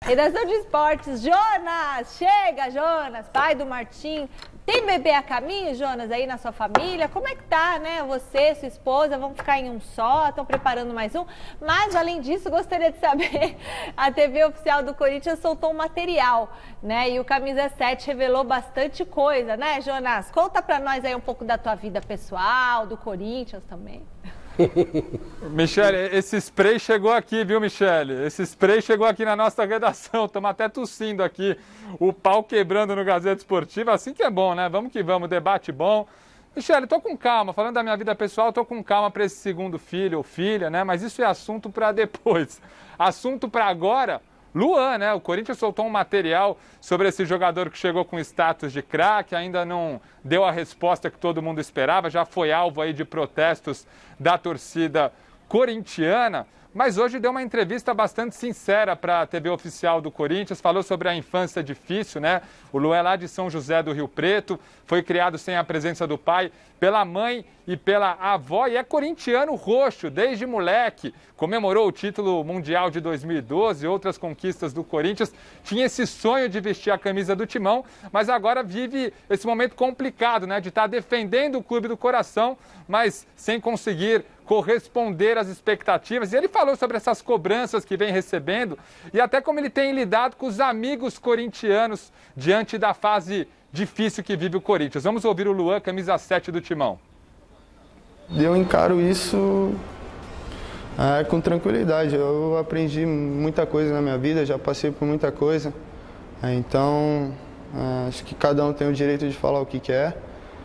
Redação de esportes, Jonas! Chega, Jonas, pai do Martim. Tem bebê a caminho, Jonas, aí na sua família? Como é que tá, né? Você, sua esposa, vão ficar em um só? Estão preparando mais um? Mas, além disso, gostaria de saber, a TV oficial do Corinthians soltou um material, né? E o Camisa 7 revelou bastante coisa, né, Jonas? Conta pra nós aí um pouco da tua vida pessoal, do Corinthians também. Michele, esse spray chegou aqui, viu, Michele? Esse spray chegou aqui na nossa redação. Estamos até tossindo aqui, o pau quebrando no Gazeta Esportiva. Assim que é bom, né? Vamos que vamos, debate bom. Michele, tô com calma. Falando da minha vida pessoal, tô com calma para esse segundo filho ou filha, né? Mas isso é assunto para depois. Assunto para agora... Luan, né? O Corinthians soltou um material sobre esse jogador que chegou com status de craque, ainda não deu a resposta que todo mundo esperava, já foi alvo aí de protestos da torcida corintiana, mas hoje deu uma entrevista bastante sincera para a TV oficial do Corinthians, falou sobre a infância difícil, né? O Luan é lá de São José do Rio Preto, foi criado sem a presença do pai, pela mãe e pela avó, e é corintiano roxo desde moleque, comemorou o título mundial de 2012, outras conquistas do Corinthians, tinha esse sonho de vestir a camisa do Timão, mas agora vive esse momento complicado, né? De estar defendendo o clube do coração, mas sem conseguir corresponder às expectativas. E ele falou sobre essas cobranças que vem recebendo e até como ele tem lidado com os amigos corintianos diante da fase difícil que vive o Corinthians. Vamos ouvir o Luan, camisa 7 do Timão. Eu encaro isso com tranquilidade. Eu aprendi muita coisa na minha vida, já passei por muita coisa. Então, acho que cada um tem o direito de falar o que quer.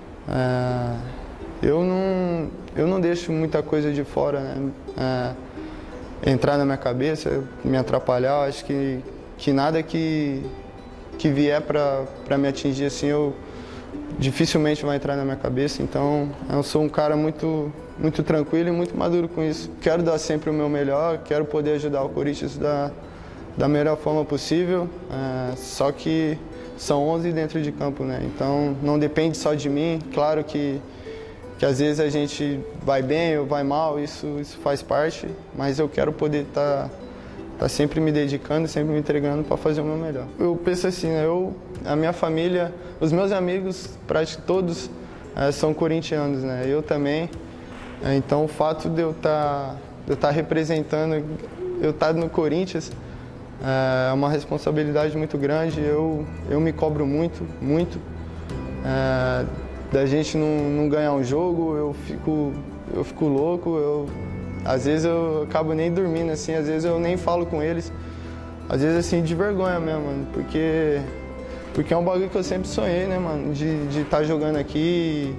Eu não deixo muita coisa de fora, né? Entrar na minha cabeça, me atrapalhar. Acho que nada que vier para me atingir assim, eu dificilmente vai entrar na minha cabeça. Então, eu sou um cara muito tranquilo e muito maduro com isso. Quero dar sempre o meu melhor, quero poder ajudar o Corinthians da melhor forma possível. Só que são 11 dentro de campo, né? Então, não depende só de mim. Claro que às vezes a gente vai bem ou vai mal, isso faz parte, mas eu quero poder estar sempre me dedicando, sempre me entregando para fazer o meu melhor. Eu penso assim, né? A minha família, os meus amigos, praticamente todos, são corintianos, né? Eu também. Então o fato de eu estar representando, eu estar no Corinthians, é uma responsabilidade muito grande. Eu me cobro muito. Da gente não ganhar um jogo, eu fico louco, às vezes eu acabo nem dormindo, assim, às vezes eu nem falo com eles, às vezes assim, de vergonha mesmo, mano, porque é um bagulho que eu sempre sonhei, né, mano, de estar jogando aqui.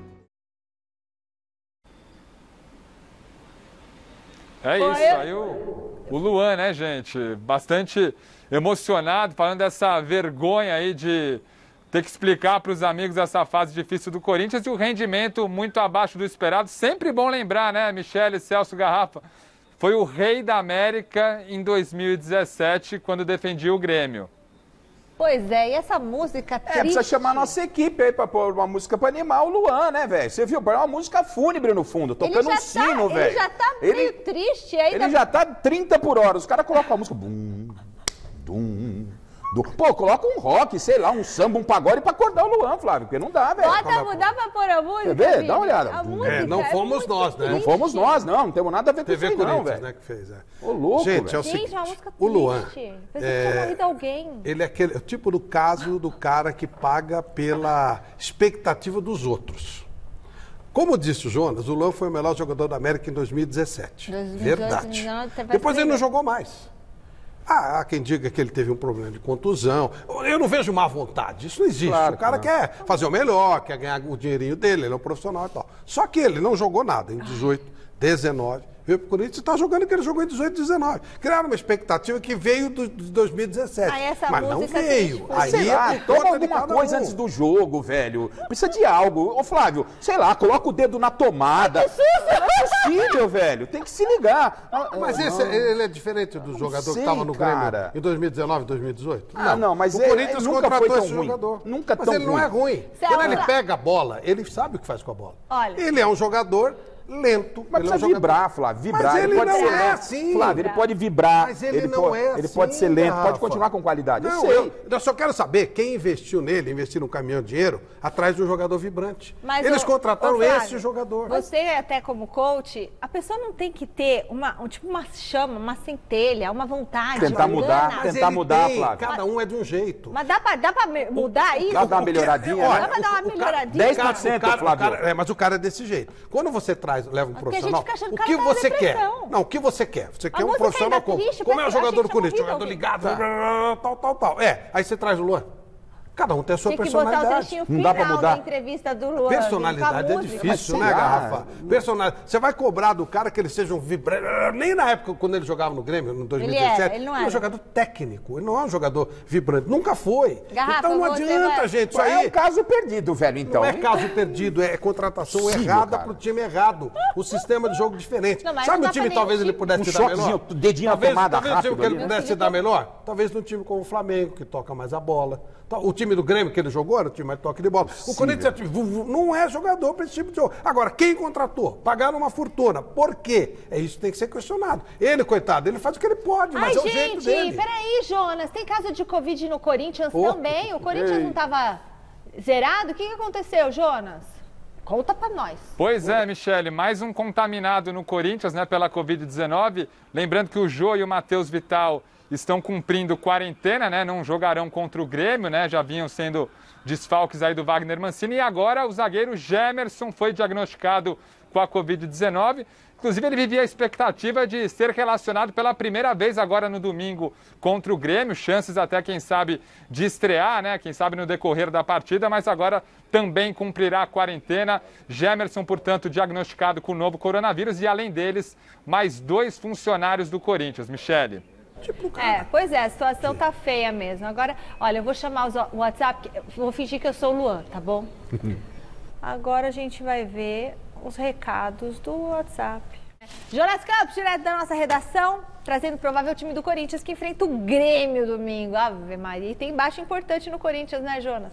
É isso, aí o Luan, né, gente, bastante emocionado, falando dessa vergonha aí de ter que explicar para os amigos essa fase difícil do Corinthians e o rendimento muito abaixo do esperado. Sempre bom lembrar, né, Michele, Celso, Garrafa? Foi o rei da América em 2017, quando defendia o Grêmio. Pois é, e essa música triste... precisa chamar a nossa equipe aí pra pôr uma música pra animar o Luan, né, velho? Você viu? Põe uma música fúnebre no fundo, tocando um sino, velho. Ele já tá meio triste aí. Ele já tá 30 por hora. Os caras colocam a música... Bum, dum... Pô, coloca um rock, sei lá, um samba, um pagode pra acordar o Luan, Flávio, porque não dá, velho. Dá pra pôr a música, quer ver? Dá uma olhada. A música não fomos nós, né? Não fomos nós, não temos nada a ver com TV isso aí, não, Corinthians, velho. né, que fez, Ô, louco, gente, velho. é o seguinte, uma música o Luan, triste. Pensei que tinha morrido alguém. ele é aquele, tipo do caso do cara que paga pela expectativa dos outros. Como disse o Jonas, o Luan foi o melhor jogador da América em 2017. Verdade. Depois ele não jogou mais. Há quem diga que ele teve um problema de contusão. Eu não vejo má vontade, isso não existe. Claro, o cara quer fazer o melhor, quer ganhar o dinheirinho dele, ele é um profissional e tal. Só que ele não jogou nada em 18, 19. Veio pro Corinthians e está jogando o que ele jogou em 18 e 19. Criaram uma expectativa que veio de 2017. Mas não veio. Aí, sei lá, toma alguma coisa antes do jogo, velho. Precisa de algo. Ô, Flávio, sei lá, coloca o dedo na tomada. Não é possível, velho. Tem que se ligar. Mas ele é diferente do jogador que estava no Grêmio em 2019, 2018? Não, mas o Corinthians nunca foi contratou tão esse ruim. jogador. Nunca mas tão ele não ruim. é ruim. Quando ele pega a bola, ele sabe o que faz com a bola. Olha. Ele é um jogador lento. Mas precisa vibrar, Flávio, vibrar. Mas ele pode não ser é lento. assim. Flávio, ele pode vibrar. Mas ele não é assim. Ele pode ser lento, pode Rafa. continuar com qualidade. Não, eu só quero saber quem investiu nele, investiu num caminhão de dinheiro, atrás de um jogador vibrante. Mas, eles contrataram Flávio, esse jogador. Você, até como coach, a pessoa não tem que ter uma chama, uma centelha, uma vontade. Tentar bacana. mudar, Mas tentar ele mudar, tem, Flávio. cada um é de um jeito. Mas dá pra mudar isso? Dá pra dar uma melhoradinha, Olha, Dá pra dar uma melhoradinha? 10%, Flávio. Mas o cara é desse jeito. Quando você leva um Porque a profissional, gente fica achando o que que o cara tá você na quer? depressão. Não, o que você quer? Você quer um música profissional ainda como? triste, Como é o parece- jogador do achei que Corinthians? tinha Jogador morrido. ligado, tal. Aí você traz o Luan. Cada um tem a sua Tinha que botar o personalidade. trechinho Não dá pra final mudar. da entrevista do Luan. Personalidade com a é música. difícil, Mas né, sei lá. Garrafa? Você vai cobrar do cara que ele seja um vibrante. Nem na época, quando ele jogava no Grêmio, no 2017. Ele não é era. um jogador técnico. Ele não é um jogador vibrante. Nunca foi. Garrafa, então não você adianta, vai- gente. Isso É aí um caso perdido, velho, então. não é caso perdido, é contratação Possível, errada cara. pro time errado. O sistema de jogo diferente. Não, mas Sabe não o dá time pra talvez nenhum ele pudesse Um dar choquezinho, melhor? dedinho na tomada talvez o time rápido que ele ali, né? pudesse dar melhor? Talvez num time como o Flamengo, que toca mais a bola. O time do Grêmio que ele jogou era o time mais toque de bola. O Corinthians não é jogador para esse tipo de jogo. Agora, quem contratou? Pagaram uma fortuna. Por quê? É isso que tem que ser questionado. Ele, coitado, ele faz o que ele pode, mas é o jeito dele. Peraí, Jonas, tem caso de Covid no Corinthians Oh, também? O Corinthians não estava zerado? O que aconteceu, Jonas? Conta pra nós. Pois é, Michele, mais um contaminado no Corinthians, né, pela Covid-19. Lembrando que o Jô e o Matheus Vital estão cumprindo quarentena, né, não jogarão contra o Grêmio, né, já vinham sendo desfalques aí do Wagner Mancini. E agora o zagueiro Gemerson foi diagnosticado com a Covid-19. Inclusive, ele vivia a expectativa de ser relacionado pela primeira vez agora no domingo contra o Grêmio. Chances até, quem sabe, de estrear, né? Quem sabe no decorrer da partida, mas agora também cumprirá a quarentena. Gemerson, portanto, diagnosticado com o novo coronavírus e, além deles, mais 2 funcionários do Corinthians. Michele. Pois é, a situação tá feia mesmo. Agora, olha, eu vou chamar o WhatsApp, vou fingir que eu sou o Luan, tá bom? Agora a gente vai ver os recados do WhatsApp. Jonas Campos, direto da nossa redação, trazendo o provável time do Corinthians que enfrenta o Grêmio domingo. Ave Maria, e tem baixa importante no Corinthians, né, Jonas?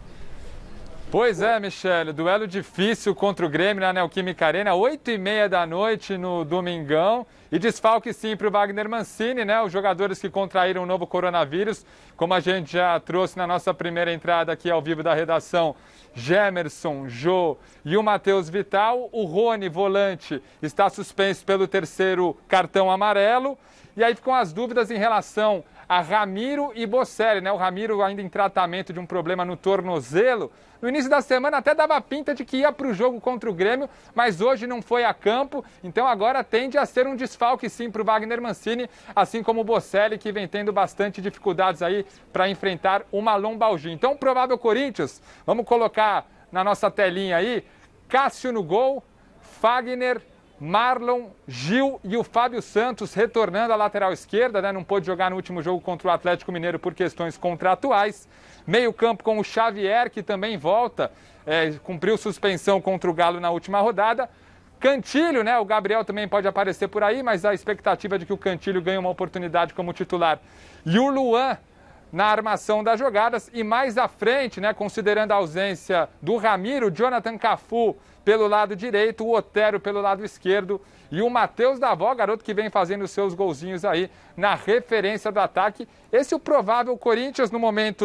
Pois é, Michele, duelo difícil contra o Grêmio na Neoquímica Arena, 8h30 da noite no domingão. E desfalque sim para o Wagner Mancini, né? Os jogadores que contraíram o novo coronavírus, como a gente já trouxe na nossa primeira entrada aqui ao vivo da redação, Gemerson, Jô e o Matheus Vital. O Rony, volante, está suspenso pelo 3º cartão amarelo. E aí ficam as dúvidas em relação a Ramiro e Bocelli, né? O Ramiro ainda em tratamento de um problema no tornozelo. No início da semana até dava pinta de que ia para o jogo contra o Grêmio, mas hoje não foi a campo, então agora tende a ser um desfalque sim para o Wagner Mancini, assim como o Bocelli, que vem tendo bastante dificuldades aí para enfrentar uma lombalgia. Então, provável Corinthians, vamos colocar na nossa telinha aí, Cássio no gol, Fagner, Marlon, Gil e o Fábio Santos retornando à lateral esquerda, né? Não pôde jogar no último jogo contra o Atlético Mineiro por questões contratuais. Meio campo com o Xavier, que também volta, cumpriu suspensão contra o Galo na última rodada. Cantilho, né? O Gabriel também pode aparecer por aí, mas a expectativa é de que o Cantilho ganhe uma oportunidade como titular. E o Luan na armação das jogadas. E mais à frente, né? Considerando a ausência do Ramiro, Jonathan Cafu pelo lado direito, o Otero pelo lado esquerdo e o Matheus Davó, garoto que vem fazendo os seus golzinhos aí na referência do ataque. Esse é o provável Corinthians no momento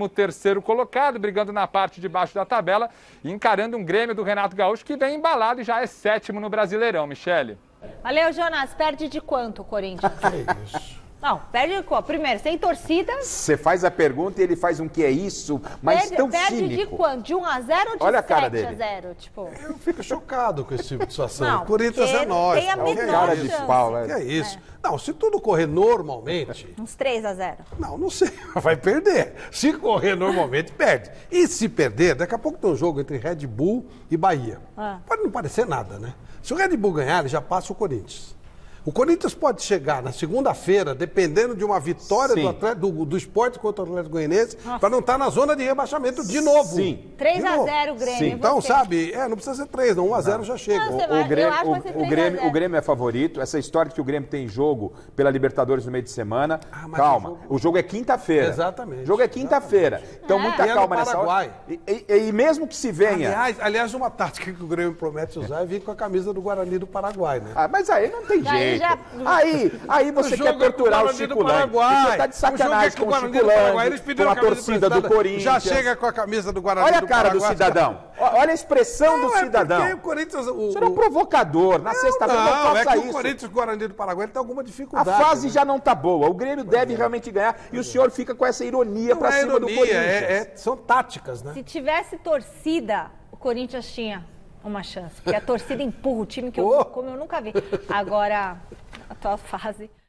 13º colocado, brigando na parte de baixo da tabela e encarando um Grêmio do Renato Gaúcho que vem embalado e já é 7º no Brasileirão, Michele. Valeu, Jonas. Perde de quanto o Corinthians? Que isso. Não, perde de quanto? Primeiro, sem torcida. Você faz a pergunta e ele faz um que é isso, mas tão Perde cínico. de quanto? De 1-0 ou de Olha a cara 7-0? Tipo... Eu fico chocado com esse tipo de situação. Não, O Corinthians porque é nós. tem a pô. Que menor é Cara isso? de chance. pau, Que é isso? Não, se tudo correr normalmente, Uns 3-0. não sei, vai perder. Se correr normalmente, perde. E se perder, daqui a pouco tem um jogo entre Red Bull e Bahia. Pode não parecer nada, né? Se o Red Bull ganhar, ele já passa o Corinthians. O Corinthians pode chegar na segunda-feira, dependendo de uma vitória do Sport contra o Atlético Goianiense, para não estar na zona de rebaixamento de novo. Sim. 3-0 o Grêmio. Sim. Então, sabe, não precisa ser 3, não. 1-0 já chega. Não, O Grêmio é favorito. Essa história de que o Grêmio tem jogo pela Libertadores no meio de semana. Mas Calma. O jogo é quinta-feira. Exatamente. O jogo é quinta-feira. Então, muita calma nessa hora. E mesmo que se venha... Aliás, uma tática que o Grêmio promete usar é vir com a camisa do Guarani do Paraguai, né? Mas aí não tem jeito. Aí você quer jogo torturar o Chico Lante. Você tá de sacanagem com o Chico Lante, com a torcida do Corinthians. Já chega com a camisa do Guarani do Olha Paraguai. a cara do cidadão. Olha a expressão do cidadão. O Corinthians, Você é um provocador. Na sexta-feira não faça isso. O Corinthians e o Guarani do Paraguai tem alguma dificuldade. A fase já não tá boa. O Grêmio deve realmente ganhar. E o senhor fica com essa ironia pra cima do Corinthians. São táticas, né? Se tivesse torcida, o Corinthians tinha uma chance. Porque a torcida empurra o time como eu nunca vi. Agora, a atual fase...